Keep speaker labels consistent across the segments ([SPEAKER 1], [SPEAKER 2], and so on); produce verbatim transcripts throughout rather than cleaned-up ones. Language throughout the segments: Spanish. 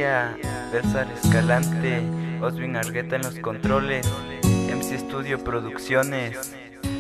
[SPEAKER 1] García, Versal Escalante, Oswin Argueta en los controles, M C Studio Producciones.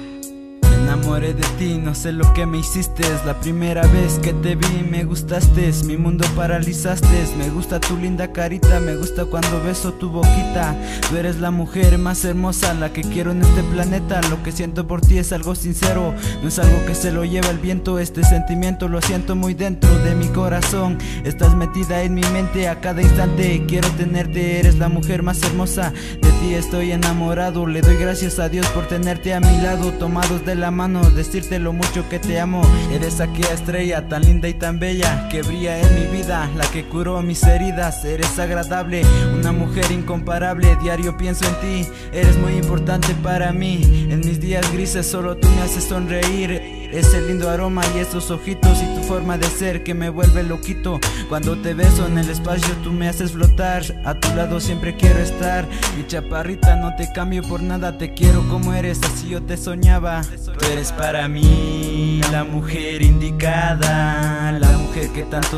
[SPEAKER 2] Me enamoré de ti, no sé lo que me hiciste. La primera vez que te vi me gustaste, mi mundo paralizaste. Me gusta tu linda carita, me gusta cuando beso tu boquita. Tú eres la mujer más hermosa, la que quiero en este planeta. Lo que siento por ti es algo sincero, no es algo que se lo lleva el viento. Este sentimiento lo siento muy dentro de mi corazón. Estás metida en mi mente a cada instante. Quiero tenerte, eres la mujer más hermosa. De ti estoy enamorado, le doy gracias a Dios por tenerte a mi lado. Tomados de la mano, decirte lo mucho que te amo. Eres aquella estrella tan linda y tan bella que brilla en mi vida, la que curó mis heridas. Eres agradable, una mujer incomparable. Diario pienso en ti, eres muy importante para mí. En mis días grises solo tú me haces sonreír. Ese lindo aroma y esos ojitos y tu forma de ser que me vuelve loquito. Cuando te beso en el espacio tú me haces flotar. A tu lado siempre quiero estar. Mi chaparrita, no te cambio por nada. Te quiero como eres, así yo te soñaba. Tú eres para mí la mujer indicada, la mujer que tanto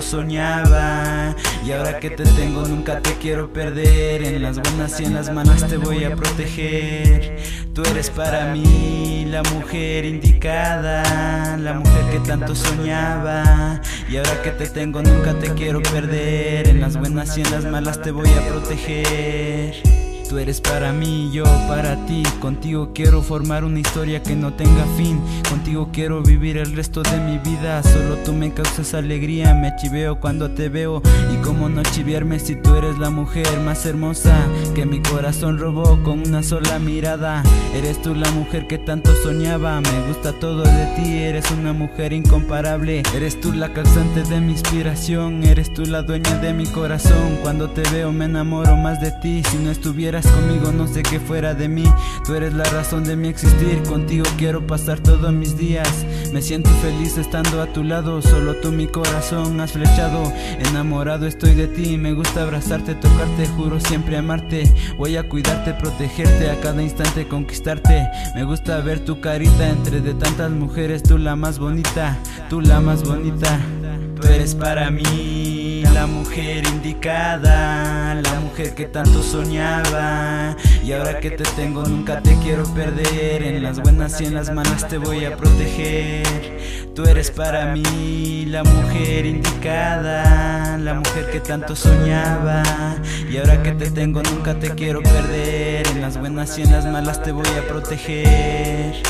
[SPEAKER 2] soñaba. Y ahora que te tengo nunca te quiero perder. En las buenas y en las malas te voy a proteger. Tú eres para mí la mujer indicada, la mujer que tanto soñaba. Y ahora que te tengo nunca te quiero perder. En las buenas y en las malas te voy a proteger. Tú eres para mí, yo para ti. Contigo quiero formar una historia que no tenga fin. Contigo quiero vivir el resto de mi vida. Solo tú me causas alegría, me chiveo cuando te veo. Y cómo no chiviarme si tú eres la mujer más hermosa que mi corazón robó con una sola mirada. Eres tú la mujer que tanto soñaba. Me gusta todo de ti, eres una mujer incomparable. Eres tú la causante de mi inspiración, eres tú la dueña de mi corazón. Cuando te veo me enamoro más de ti. Si no estuviera conmigo no sé qué fuera de mí. Tú eres la razón de mi existir. Contigo quiero pasar todos mis días. Me siento feliz estando a tu lado. Solo tú mi corazón has flechado. Enamorado estoy de ti. Me gusta abrazarte, tocarte. Juro siempre amarte. Voy a cuidarte, protegerte, a cada instante conquistarte. Me gusta ver tu carita entre de tantas mujeres. Tú la más bonita, tú la más bonita. Tú eres para mí la mujer indicada, la mujer que tanto soñaba. Y ahora que te tengo nunca te quiero perder. En las buenas y en las malas te voy a proteger. Tú eres para mí la mujer indicada, la mujer que tanto soñaba. Y ahora que te tengo nunca te quiero perder. En las buenas y en las malas te voy a proteger.